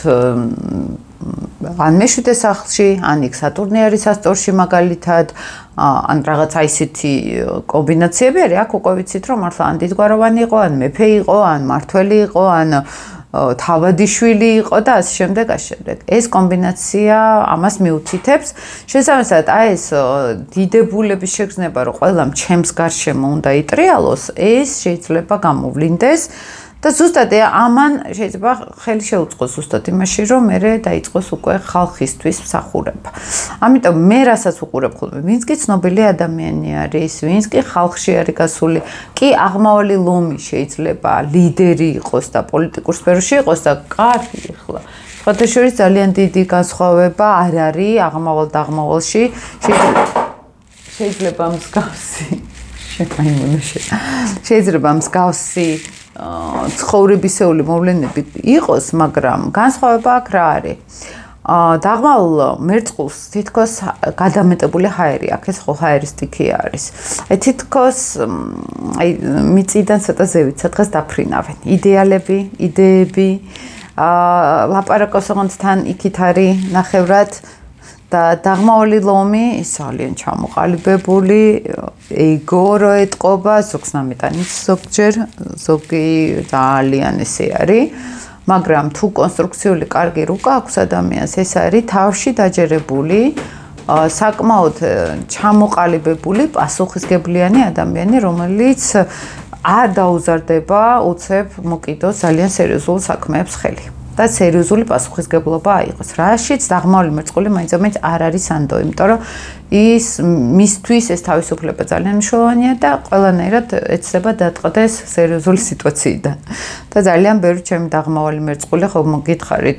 ან მეშვიდე სახლში ან იქ სატურნი არის ასწორში მაგალითად ან რაღაცა ისეთი კომბინაციები არის აქ უკვე ვიცით რომ მართლა ან დიდგვაროვანი იყო ან მეფე იყო ან მართველი იყო ან თავადიშვილი იყო და ასე შემდეგ ასე შემდეგ ეს კომბინაცია ამას მიუთითებს შესაბამისად აი ეს დიდებულების შეგრძნება რომ ყველამ ჩემს გარშემო უნდა იტრიალოს ეს შეიძლება გამოვლინდეს და ზუსტად ამან შეიძლება ხელი შეუწყოს ზუსტად იმაში რომ მე დაიწყოს უკვე ხალხისთვის მსახურება. ამიტომ მე რასაც უყურებ ხოლმე, ვინც კი ცნობილი ადამიანი არის, ვინც კი ხალხში არის გასული, კი აღმავალი ლომი შეიძლება ლიდერი იყოს და პოლიტიკურ სფეროში იყოს და კარგი ახლა. სხვათა შორის ძალიან დიდი განსხვავება არ არის აღმავალ და აღმავალში. შეიძლება მსგავსი შემაიმუნეში. შეიძლება მსგავსი ცხოვრებისეული მოვლენები იყოს, მაგრამ განსხვავება აქ რა არის? დაღმაულ მერწყულს თითქოს გადამეტებული ჰაერი აქვს, ეს ხო ჰაერის ტიქი არის. აი თითქოს აი მიწიდან ცოტა ზევით სადღაც დაფრინავენ. იდეალები, იდეები, აა ლაპარაკობს ოღონდ თან იქით არის ნახევრად და დაღმავალი ლომი ძალიან ჩამოყალიბებული, ეგო რო ეტყობა, ზოგს ნამეტანი ზოგჯერ, ზოგი ძალიან ესე არის. მაგრამ თუ კონსტრუქციული კარგი რუკა აქვს ადამიანს, ეს არის თავში დაჯერებული, საკმაოდ ჩამოყალიბებული, პასუხისგებლიანი ადამიანი, რომელიც არ დაუზარდება უცებ მოკიდოს ძალიან სერიოზულ საქმეებს ხელი. და სერიოზული პასუხისგებლობა აიღოს. რაშიც დაღმავალი მერწყული მაინც-მაინც არ არის სანდო, იმიტომ რომ ის მისთვის ეს თავისუფლება ძალიან მნიშვნელოვანია და ყველანაირად ეცდება დატყდეს სერიოზული სიტუაციიდან. და ძალიან ბევრი ჩემი დაღმავალი მერწყული ხო მოგითხარით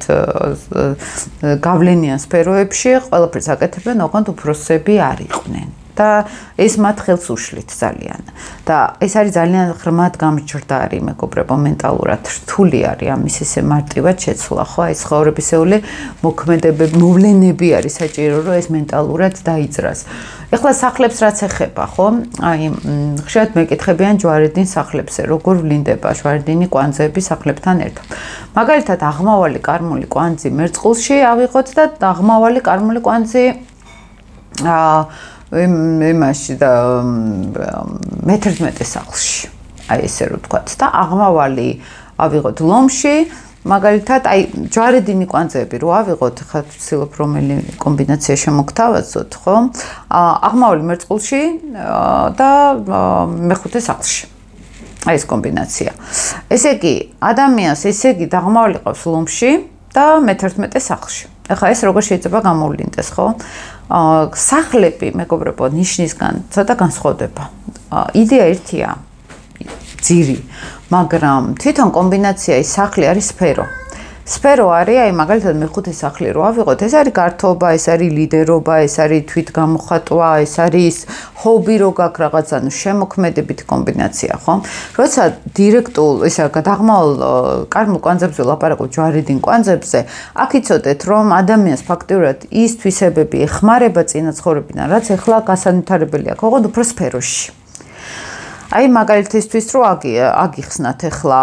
გავლენიან სფეროებში, ყველაფერს აკეთებენ, ოღონდ უფროსები არ იყვნენ. და ეს მათ ხელს უშლით ძალიან. და ეს არის ძალიან ღრმად გამჭრდარი მეგობრებო, მენტალურად რთული არის ამის ესე მარტივად შეცვლა, ხო? ეს ცხოვრებისეული მოქმედებები, მოვლენები არის საჭირო, რომ ეს მენტალურად დაიძრას. ეხლა სახლებს რაც ეხება, ხო? აი, ხშირად მეკითხებიან ჯვარედინს სახლებზე, როგორ ვლინდება ჯვარედინი კვანძები სახლებთან ერთად. მაგალითად, აღმავალი კარმული კვანძი მერწყულში ავიღოთ და აღმავალი კარმული კვანძი აა იმაში და მეთერთმეტე სახლში. აი ესე რო ვთქვათ და აღმავალი ავიღოთ ლომში, მაგალითად, აი ჯვარედინი კვანძები რო ავიღოთ, ხა ვცდილობ რომელი კომბინაცია შემოგთავაზოთ, ხო? აღმავალი მერწყულში და მეხუთე სახლში. აი ეს კომბინაცია. ესე იგი, ადამიანს ესე იგი დაღმავალი ყავს ლომში და მეთერთმეტე სახლში. ეხლა ეს როგორ შეიძლება გამოვლინდეს, ხო? სახლები, მეგობრებო, ნიშნისგან ცოტა განსხვავდება. იდეა ერთია, ძირი, მაგრამ თვითონ კომბინაცია ის სახლი არის სფერო. სფერო არის, აი მაგალითად მეხუთე სახლი რო ავიღოთ, ეს არის გართობა, ეს არის ლიდერობა, ეს არის თვითგამოხატვა, ეს არის ჰობი რო გაქვს რაღაცა, ნუ შემოქმედებითი კომბინაცია, ხო? როცა დირექტულ, ისა გადაღმავალ კარმულ კვანძებზე ლაპარაკობ ჯვარედინ კვანძებზე, აქ იცოდეთ, რომ ადამიანს ფაქტიურად ის თვისებები ეხმარება წინა ცხოვრებიდან, რაც ეხლა გასანვითარებელი აქვს, ოღონდ უფრო სფეროში. აი მაგალითისთვის რო აგიხსნათ ეხლა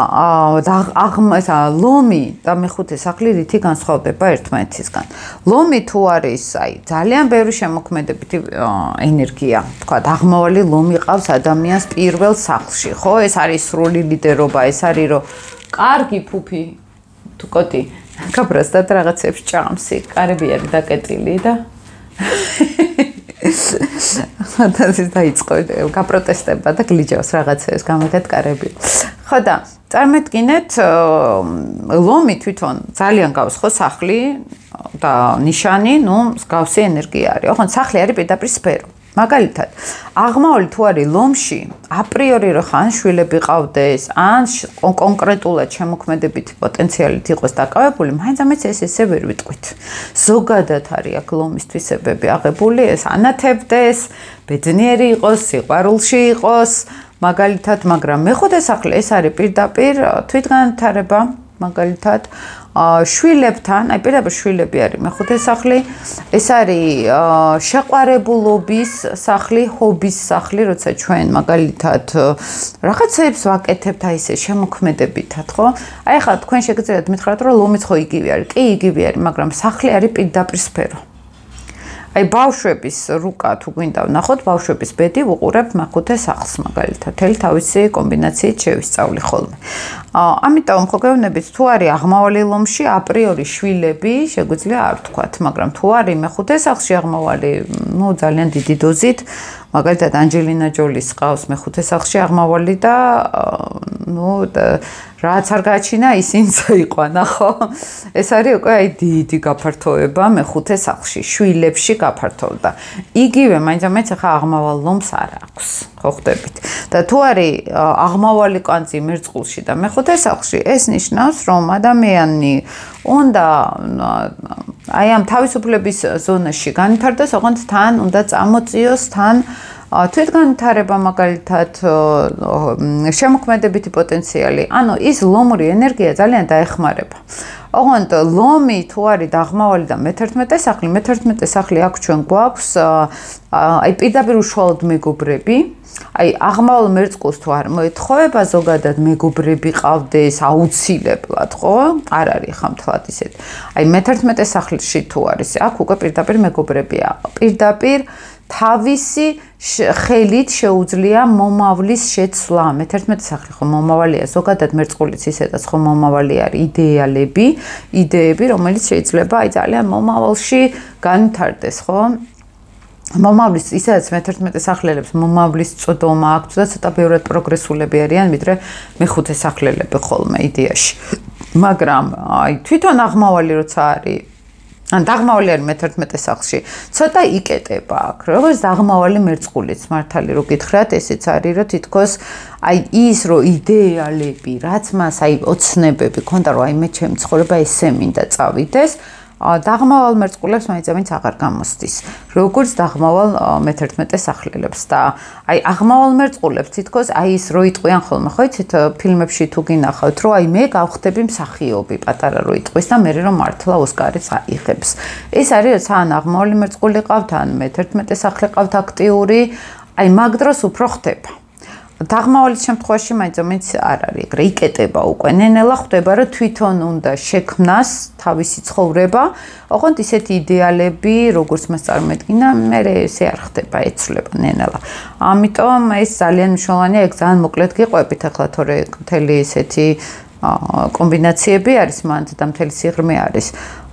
ესა ლომი და მეხუთე სახლი რითი განსხვავდება ერთმანეთისგან. ლომი თუ არის, აი ძალიან ბევრი შემოქმედებითი ენერგია, თქვა აღმავალი ლომი ყავს ადამიანს პირველ სახლში, ხო? ეს არის სრული ლიდერობა, ეს არის რომ კარგი ფუფი თუ კოტი გაბრასდათ რაღაცებს ჭამს, კარები არის დაკეტილი და ფანტაზიის დაიწყო გაპროტესტება და გლიჯავს რაღაცებს გამოდათ კარები. ხო და წარმეთქინეთ ლომი თვითონ ძალიან გავს ხო სახლი და ნიშანი, ნუ მსგავსი ენერგია არის. ოღონდ სახლი არის პირდაპირ სფერო. მაგალითად, აღმავალი თუ არის ლომში, აპრიორი რო ხან შვილები ყავდეს, ან კონკრეტულად შემოქმედებითი პოტენციალით იყოს დაკავებული, მაინც-მაინც ეს ესე ვერ ვიტყვით. ზოგადად არის აქ ლომის თვისებები აღებული, ეს ანათებდეს, ბედნიერი იყოს, სიყვარულში იყოს, მაგალითად, მაგრამ მეხუთე სახლი ეს არის პირდაპირ თვითგანვითარება, მაგალითად, შვილებთან, აი პირდაპირ შვილები არის მეხუთე სახლი, ეს არის შეყვარებულობის სახლი, ჰობის სახლი, როცა ჩვენ მაგალითად რაღაცებს ვაკეთებთ აი ესე შემოქმედებითად, ხო? აი ხა თქვენ შეგიძლიათ მითხრათ, რომ ლომიც ხო იგივე არის, კი იგივე არის, მაგრამ სახლი არის პირდაპირ სფერო. აი ბავშვების რუკა თუ გვინდა ვნახოთ, ბავშვების ბედი ვუყურებთ მეხუთე სახლს მაგალითად, თელი თავისი კომბინაციით შევისწავლი ხოლმე. ამიტომ ხო გეუბნებით, თუ არის აღმავალი ლომში, აპრიორი შვილები შეგვიძლია არ ვთქვათ, მაგრამ თუ არის მეხუთე სახლში აღმავალი, ნუ ძალიან დიდი დოზით, მაგალითად ანჯელინა ჯოლის ყავს მეხუთე სახლში აღმავალი და ნუ რაც არ გააჩინა, ისინიც იყვანა, ხო? ეს არის უკვე აი დიდი გაფართოება მეხუთე სახლში, შვილებში გაფართოვდა. იგივე მაინც-მაინც ახლა აღმავალ ლომს არ აქვს, ხო ხვდებით? და თუ არის აღმავალი კვანძი მერწყულში და მეხუთე სახლში, ეს ნიშნავს, რომ ადამიანი უნდა აი ამ თავისუფლების ზონაში განვითარდეს, ოღონდ თან უნდა წამოწიოს, თან თვითგანვითარება მაგალითად შემოქმედებითი პოტენციალი, ანუ ის ლომური ენერგია ძალიან დაეხმარება. ოღონდ ლომი თუ არის დაღმავალი და მეთერთმეტე სახლი, მეთერთმეტე სახლი აქ ჩვენ გვაქვს აი პირდაპირ უშუალოდ მეგობრები. აი აღმავალ მერწყულს თუ არ მოეთხოვება ზოგადად მეგობრები ყავდეს აუცილებლად, ხო? არ არის ხა მთლად ისეთ. აი მეთერთმეტე სახლში თუ არის, აქ უკვე პირდაპირ მეგობრებია. პირდაპირ თავისი ხელით შეუძლია მომავლის შეცვლა. მეთერთმეტე სახლი ხო მომავალია, ზოგადად მერწყულიც ისედაც ხო მომავალი არის იდეალები, იდეები, რომელიც შეიძლება აი ძალიან მომავალში განვითარდეს, ხო? მომავლის ისედაც მეთერთმეტე სახლელებს მომავლის წოდომა აქვთ და ცოტა ბევრად პროგრესულები არიან, ვიდრე მეხუთე სახლელები ხოლმე იდეაში. მაგრამ აი თვითონ აღმავალი როცა არის ან დაღმავალი არის მეთერთმეტე სახლში, ცოტა იკეტება აქ. როგორც დაღმავალი მერწყულიც მართალი რო გითხრათ, ესეც არის რომ თითქოს აი ის რო იდეალები, რაც მას აი ოცნებები ქონდა რომ აი მე ჩემი ცხოვრება ესე მინდა წავიდეს, დაღმავალ მერწყულებს მაინც აღარ გამოსდის. როგორც დაღმავალ მეთერთმეტე სახლელებს და აი აღმავალ მერწყულებს თითქოს აი ის რო იტყვიან ხოლმე, ხო იცით ფილმებში თუ გინახავთ, რომ აი მე გავხდები მსახიობი, პატარა რო იტყვის და მე რომ მართლა ოსკარიც აიღებს. ეს არის როცა ან აღმავალი მერწყული ყავთ, ან მეთერთმეტე სახლი ყავთ აქტიური, აი მაგ დროს უფრო ხდება. დაღმავალის შემთხვევაში მაინც არ არის ეგრე, იკეტება უკვე. ნენელა ხვდება, რომ თვითონ უნდა შექმნას თავისი ცხოვრება, ოღონდ ისეთი იდეალები, როგორც მას წარმოედგინა, მე ესე არ ხდება, ეცვლება ნენელა. ამიტომ ეს ძალიან მნიშვნელოვანია, ეგ ძალიან მოკლედ გიყვებით ახლა, თორე მთელი ესეთი კომბინაციები არის მანდ და მთელი სიღრმე არის.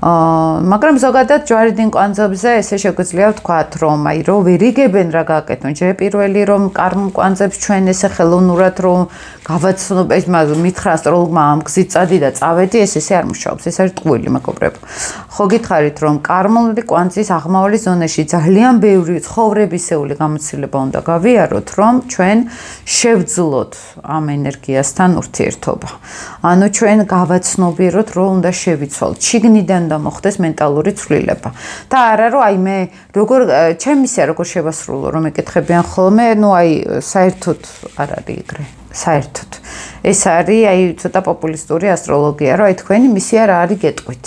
მაგრამ ზოგადად ჯვარედინ კვანძებზე ესე შეგვიძლია ვთქვათ, რომ აი რო ვერ იგებენ რა გააკეთონ, ჯერ პირველი რომ კარმულ კვანძებს ჩვენ ესე ხელოვნურად რომ გავაცნობ, ეს მითხრა ასტროლოგმა ამ გზით წადი და წავედი, ეს ესე არ მუშაობს, ეს არის ტყუილი მეგობრებო. ხო გითხარით რომ კარმული კვანძის აღმავალი ზონაში ძალიან ბევრი ცხოვრებისეული გამოცდილება უნდა გავიაროთ, რომ ჩვენ შევძლოთ ამ ენერგიასთან ურთიერთობა. ანუ ჩვენ გავაცნობიეროთ, რომ უნდა შევიცვალოთ. შიგნიდან და მოხდეს მენტალური ცვლილება. და არა რომ აი მე როგორ ჩემი ისე როგორ შევასრულო რომ ეკითხებიან ხოლმე, ნუ აი საერთოდ არ არის ეგრე. საერთოდ. ეს არის აი ცოტა პოპულისტური ასტროლოგია, რომ აი თქვენი მისია რა არის გეტყვით.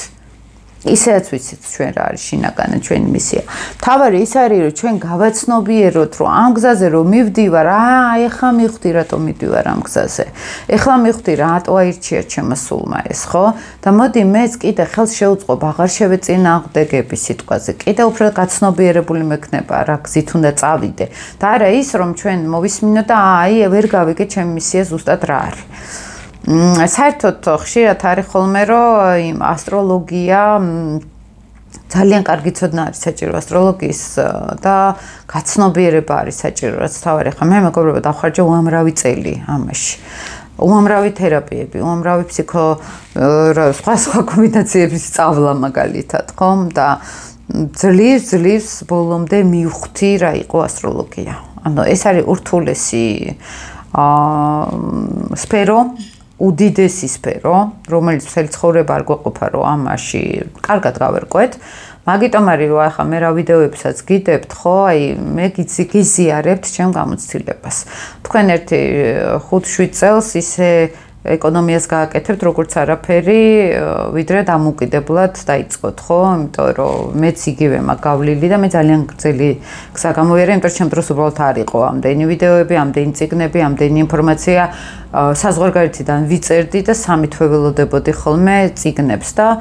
ისეც ვიცით ჩვენ რა არის შინაგანი ჩვენი მისია. თავარი ის არის რომ ჩვენ გავაცნობიეროთ რომ ამ გზაზე რომ მივდივარ, აი ეხლა მივხვდი რატომ მივდივარ ამ გზაზე. ეხლა მივხვდი რატო აირჩია ჩემო სულმა ეს, ხო? და მოდი მეც კიდე ხელს შევუწყობ, აღარ შევეწინააღმდეგები სიტყვაზე. კიდე უფრო გაცნობიერებული მექნება რა გზით უნდა წავიდე. და არა ის რომ ჩვენ მოვისმინოთ და აი ვერ გავიგე ჩემი მისია ზუსტად რა არის. საერთოდ ხშირად არის ხოლმე რომ იმ ასტროლოგია ძალიან კარგი ცოდნა არის საჭირო ასტროლოგიის და გაცნობიერება არის საჭირო, რაც თავარი ხა მე მეგობრებო დავხარჯე უამრავი წელი ამაში. უამრავი თერაპიები, უამრავი ფსიქო სხვა სხვა კომბინაციების სწავლა მაგალითად, ხომ? და ძლივს ძლივს ბოლომდე მივხვდი რა იყო ასტროლოგია. ანუ ეს არის ურთულესი აა სფერო, უდიდესი სფერო, რომელიც მთელი ცხოვრება არ გვეყოფა, რომ ამაში კარგად გავერკვეთ. მაგიტომ არის რომ ახლა მე რა ვიდეოებსაც გიდებთ, ხო, აი მე გიზიარებთ ჩემ გამოცდილებას. თქვენ ერთი ხუთ შვიდ წელს ისე ეკონომიას გააკეთებთ, როგორც არაფერი, ვიდრე დამოუკიდებლად დაიწყოთ, ხო? იმიტომ რომ მეც იგივე მაქვს გავლილი და მე ძალიან გრძელი გზა გამოვიარე, იმიტომ რომ ჩემ დროს უბრალოდ არ იყო ამდენი ვიდეოები, ამდენი წიგნები, ამდენი ინფორმაცია საზღვარგარეთიდან ვიწერდი და სამი თვე ველოდებოდი ხოლმე წიგნებს და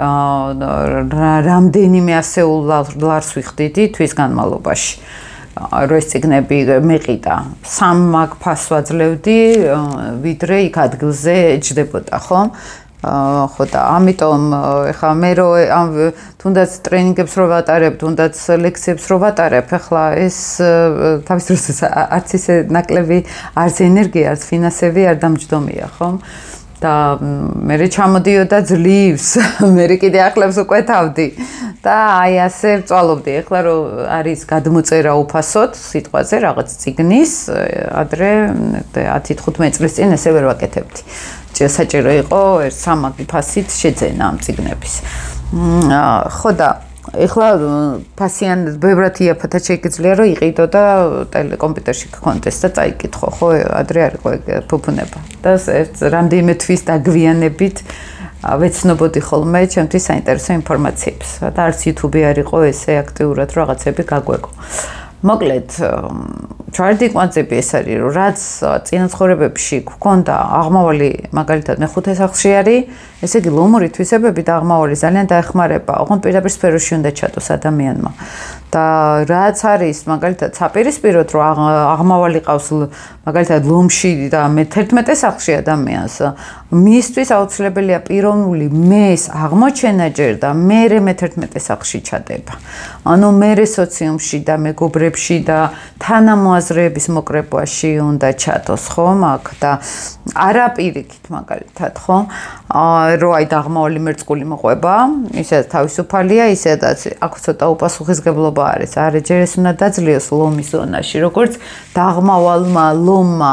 რამდენიმე ასეულ ლარს ვიხდიდი თვის განმავლობაში. რო ეს წიგნები მეყიდა, სამ მაგ ფასს ვაძლევდი, ვიდრე იქ ადგილზე ეჯდებოდა, ხო? ხო და ამიტომ ეხლა მე რო თუნდაც ტრენინგებს რო ვატარებ, თუნდაც ლექციებს რო ვატარებ, ეხლა ეს თავის დროს არც ისე ნაკლები, არც ენერგია, არც ფინანსები არ დამჯდომია, ხო? და მე ჩამოდიოდა ძლივს, მე კიდე ახლებს უკვეთავდი და აი ასე ვწვალობდი. ეხლა რომ არის გადმოწერა უფასოდ სიტყვაზე რაღაც წიგნის, ადრე ათი თხუთმეტი წლის წინ ესე ვერ ვაკეთებდი. საჭირო იყო სამი ფასით შეძენა ამ წიგნების. ხო და ეხლა ფასიან ბევრად იაფათად შეიძლება რომ იყიდო და ტელეკომპიუტერში გქონდეს და წაიკითხო, ხო, ადრე არ იყო ეგ ფუფუნება. და ერთ რამდენიმე თვის დაგვიანებით ვეცნობოდი ხოლმე ჩემთვის საინტერესო ინფორმაციებს და არც YouTube-ი არ იყო ესე აქტიურად რაღაცები გაგვეკო. მოკლედ ჩარდი კვანძები ეს არის რომ რაც წინაცხოვრებებში გქონდა აღმავალი მაგალითად მეხუთე სახლში არის ესე იგი ლომური თვისებები და აღმავალი ძალიან დაეხმარება ოღონდ პირდაპირ სფეროში უნდა ჩატოს ადამიანმა და რაც არის მაგალითად საპირისპიროდ რომ აღმავალი ყავს მაგალითად ლომში და მეთერთმეტე სახლში ადამიანს მისთვის აუცილებელია პიროვნული მეს აღმოჩენა ჯერ და მერე მეთერთმეტე სახლში ჩადება ანუ მერე სოციუმში და მეგობრებში და თანამოაზრეების მოკრებაში უნდა ჩატოს ხომ აქ და არა პირიქით მაგალითად ხომ რო აი დაღმავალი მერწყული მოყვება ისედაც თავისუფალია ისედაც აქ ცოტა უპასუხისგებლობა არის არა ჯერ ეს უნდა დაძლიოს ლომის ზონაში როგორც დაღმავალმა ლომმა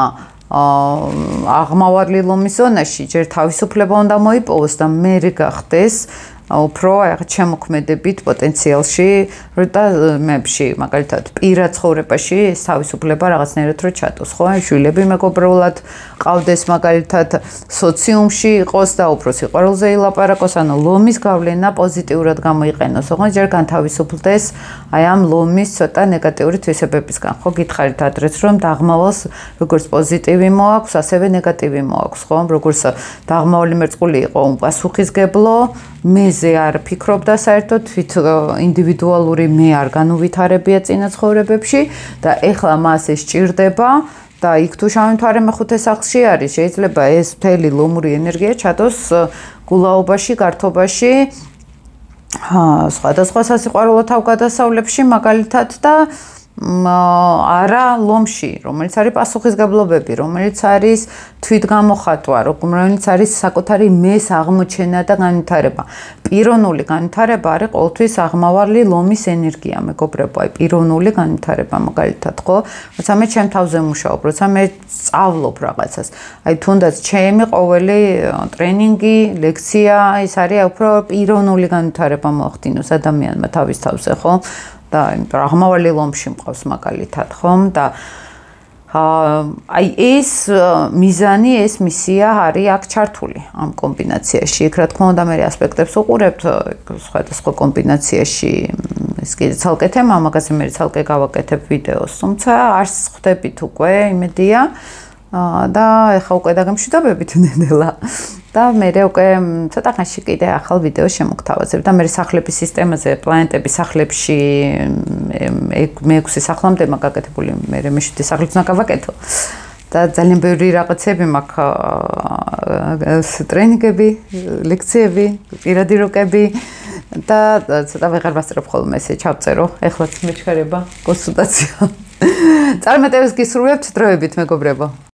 აღმავალი ლომის ზონაში ჯერ თავისუფლება უნდა მოიპოვოს და მერე გახდეს უფრო აი შემოქმედებით პოტენციალში და მებში მაგალითად პირად ცხოვრებაში ეს თავისუფლება რაღაცნაირად რო ჩატოს ხო შვილები მეგობრულად ყავდეს მაგალითად სოციუმში იყოს და უფრო სიყვარულზე ილაპარაკოს ანუ ლომის გავლენა პოზიტიურად გამოიყენოს ოღონდ ჯერ განთავისუფლდეს აი ამ ლომის ცოტა ნეგატიური თვისებებისგან ხო გითხარით ადრეც რომ დაღმავალს როგორც პოზიტივი მოაქვს ასევე ნეგატივი მოაქვს ხო როგორც დაღმავალი მერწყული იყო უპასუხისგებლო მეზე არ ფიქრობდა საერთოდ თვით ინდივიდუალური მე არ განუვითარებია წინაცხოვრებებში და ეხლა მას ეს ჭირდება და იქ თუ შავმთვარე მეხუთე სახლში არის შეიძლება ეს მთელი ლომური ენერგია ჩადოს გულაობაში გართობაში სხვადასხვა სასიყვარულო თავგადასავლებში მაგალითად და არა ლომში რომელიც არის პასუხისგებლობები რომელიც არის თვითგამოხატვა რომელიც არის საკუთარი მეს აღმოჩენა და განვითარება პიროვნული განვითარება არის ყოველთვის აღმავალი ლომის ენერგია მეგობრებო აი პიროვნული განვითარება მაგალითად ხო როცა მე ჩემ თავზე მუშაობ როცა მე სწავლობ რაღაცას აი თუნდაც ჩემი ყოველი ტრენინგი ლექცია ეს არის უფრო პიროვნული განვითარება მოახდინოს ადამიანმა თავის თავზე ხო და იმიტომ აღმავალი ლომში მყავს მაგალითად ხომ და აი ეს მიზანი ეს მისია არის აქ ჩართული ამ კომბინაციაში იქ რა თქმა უნდა მე ასპექტებს უყურებთ სხვადასხვა კომბინაციაში ეს კიდე ცალკე თემა მაგაზე მე ცალკე გავაკეთებ ვიდეოს თუმცა არც ხვდებით უკვე იმედია და ეხა უკვე დაგემშვიდობებით ნელა და მე უკვე ცოტა ხანში კიდე ახალ ვიდეოს შემოგთავაზებ და მე სახლების სისტემაზე პლანეტების სახლებში მეექვსი სახლამდე მაგაკეთებული მე მეშვიდე სახლიც ნაკავაკეთო და ძალიან ბევრი რაღაცები მაქვს ტრენინგები ლექციები პირადი როკები და ცოტა ვეღარ ვასწრებ ხოლმე ესე ჩავწერო ეხლაც მეჩქარება კონსულტაცია წარმატებებს გისურვებთ დროებით მეგობრებო